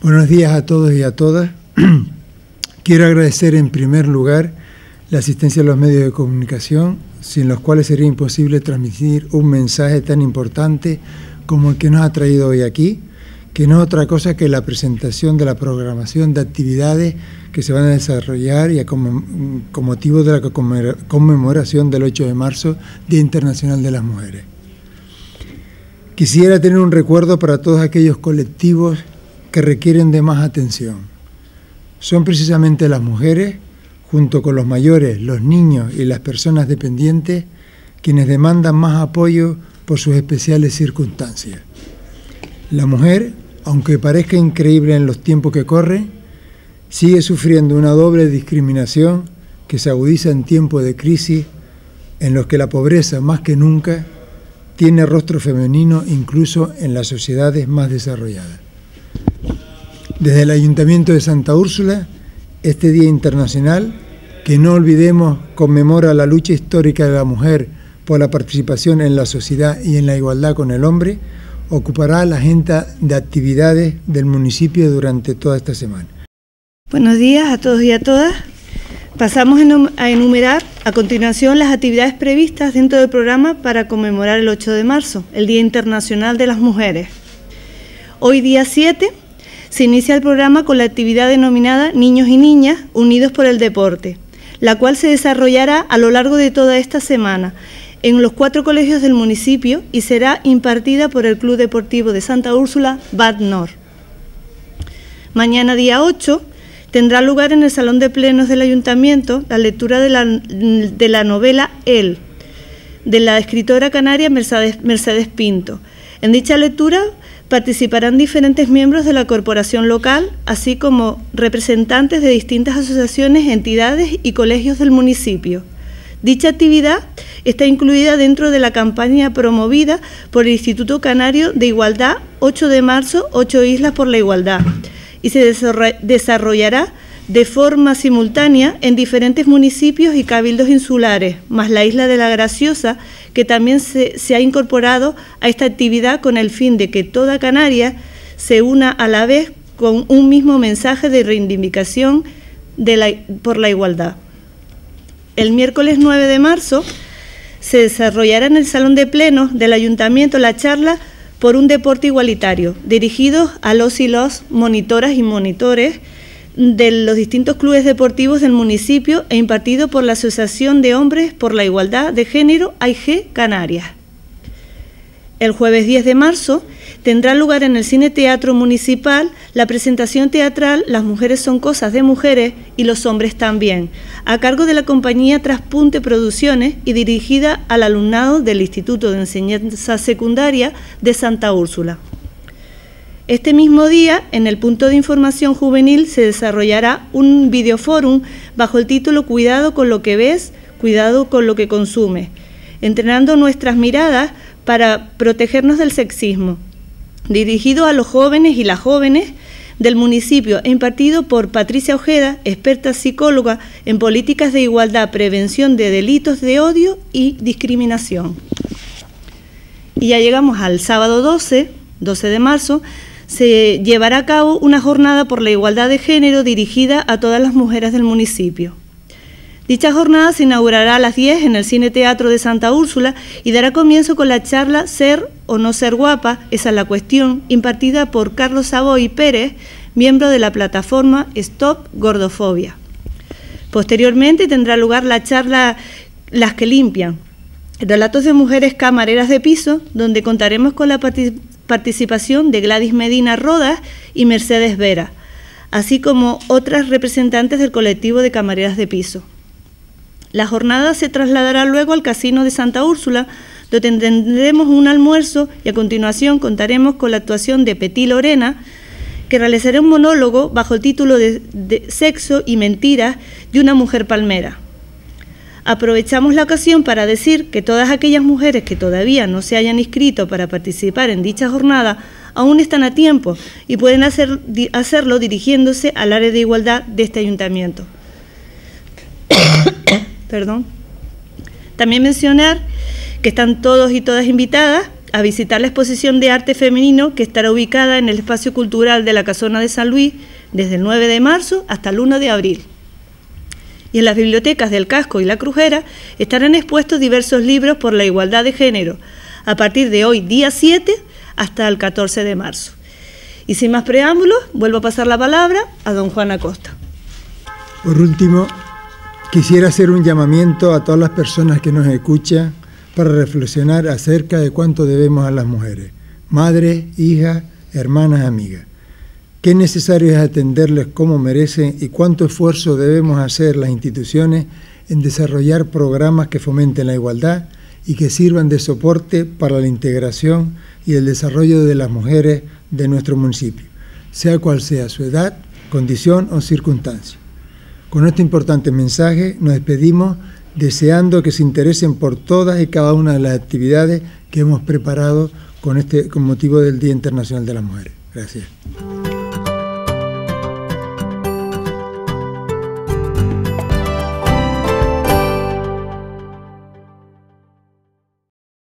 Buenos días a todos y a todas. Quiero agradecer en primer lugar la asistencia de los medios de comunicación, sin los cuales sería imposible transmitir un mensaje tan importante como el que nos ha traído hoy aquí, que no es otra cosa que la presentación de la programación de actividades que se van a desarrollar y con motivo de la conmemoración del 8 de marzo, Día Internacional de las Mujeres. Quisiera tener un recuerdo para todos aquellos colectivos que requieren de más atención. Son precisamente las mujeres, junto con los mayores, los niños y las personas dependientes, quienes demandan más apoyo por sus especiales circunstancias. La mujer, aunque parezca increíble en los tiempos que corren, sigue sufriendo una doble discriminación que se agudiza en tiempos de crisis en los que la pobreza, más que nunca, tiene rostro femenino incluso en las sociedades más desarrolladas. Desde el Ayuntamiento de Santa Úrsula, este Día Internacional, que no olvidemos, conmemora la lucha histórica de la mujer por la participación en la sociedad y en la igualdad con el hombre, ocupará la agenda de actividades del municipio durante toda esta semana. Buenos días a todos y a todas. Pasamos a enumerar a continuación las actividades previstas dentro del programa para conmemorar el 8 de marzo, el Día Internacional de las Mujeres. Hoy, día 7, se inicia el programa con la actividad denominada Niños y Niñas Unidos por el Deporte, la cual se desarrollará a lo largo de toda esta semana en los 4 colegios del municipio y será impartida por el Club Deportivo de Santa Úrsula, Bad Nord. Mañana, día 8, tendrá lugar en el Salón de Plenos del Ayuntamiento la lectura de la novela El, de la escritora canaria Mercedes Pinto. En dicha lectura participarán diferentes miembros de la corporación local, así como representantes de distintas asociaciones, entidades y colegios del municipio. Dicha actividad está incluida dentro de la campaña promovida por el Instituto Canario de Igualdad 8 de marzo, 8 Islas por la Igualdad, y se desarrollará de forma simultánea en diferentes municipios y cabildos insulares, más la isla de La Graciosa, que también se ha incorporado a esta actividad con el fin de que toda Canarias se una a la vez con un mismo mensaje de reivindicación por la igualdad. El miércoles 9 de marzo se desarrollará en el Salón de Plenos del Ayuntamiento la charla por un deporte igualitario, dirigidos a los y las monitoras y monitores de los distintos clubes deportivos del municipio e impartido por la Asociación de Hombres por la Igualdad de Género, AIG Canarias. El jueves 10 de marzo tendrá lugar en el Cine Teatro Municipal la presentación teatral Las mujeres son cosas de mujeres y los hombres también, a cargo de la compañía Traspunte Producciones y dirigida al alumnado del Instituto de Enseñanza Secundaria de Santa Úrsula. Este mismo día, en el punto de información juvenil, se desarrollará un videoforum bajo el título Cuidado con lo que ves, cuidado con lo que consumes, entrenando nuestras miradas para protegernos del sexismo, dirigido a los jóvenes y las jóvenes del municipio e impartido por Patricia Ojeda, experta psicóloga en políticas de igualdad, prevención de delitos de odio y discriminación. Y ya llegamos al sábado 12 de marzo, se llevará a cabo una jornada por la igualdad de género dirigida a todas las mujeres del municipio. Dicha jornada se inaugurará a las 10 en el Cine Teatro de Santa Úrsula y dará comienzo con la charla Ser o no ser guapa, esa es la cuestión, impartida por Carlos Savoy Pérez, miembro de la plataforma Stop Gordofobia. Posteriormente tendrá lugar la charla Las que limpian, relatos de mujeres camareras de piso, donde contaremos con la participación de Gladys Medina Rodas y Mercedes Vera, así como otras representantes del colectivo de camareras de piso. La jornada se trasladará luego al Casino de Santa Úrsula, donde tendremos un almuerzo y a continuación contaremos con la actuación de Petit Lorena, que realizará un monólogo bajo el título de Sexo y mentiras de una mujer palmera. Aprovechamos la ocasión para decir que todas aquellas mujeres que todavía no se hayan inscrito para participar en dicha jornada aún están a tiempo y pueden hacerlo dirigiéndose al área de igualdad de este ayuntamiento. Perdón. También mencionar que están todos y todas invitadas a visitar la exposición de arte femenino que estará ubicada en el espacio cultural de la Casona de San Luis desde el 9 de marzo hasta el 1 de abril. Y en las bibliotecas del Casco y La Crujera estarán expuestos diversos libros por la igualdad de género, a partir de hoy, día 7, hasta el 14 de marzo. Y sin más preámbulos, vuelvo a pasar la palabra a don Juan Acosta. Por último, quisiera hacer un llamamiento a todas las personas que nos escuchan para reflexionar acerca de cuánto debemos a las mujeres, madres, hijas, hermanas, amigas. Qué necesario es atenderles como merecen y cuánto esfuerzo debemos hacer las instituciones en desarrollar programas que fomenten la igualdad y que sirvan de soporte para la integración y el desarrollo de las mujeres de nuestro municipio, sea cual sea su edad, condición o circunstancia. Con este importante mensaje nos despedimos deseando que se interesen por todas y cada una de las actividades que hemos preparado con motivo del Día Internacional de las Mujeres. Gracias.